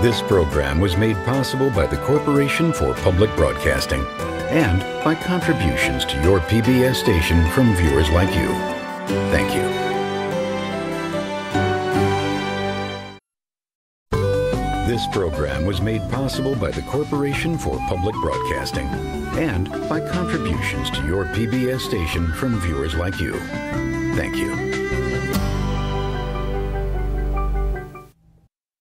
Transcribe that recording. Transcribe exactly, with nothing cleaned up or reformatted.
This program was made possible by the Corporation for Public Broadcasting and by contributions to your P B S station from viewers like you. Thank you. This program was made possible by the Corporation for Public Broadcasting and by contributions to your P B S station from viewers like you. Thank you.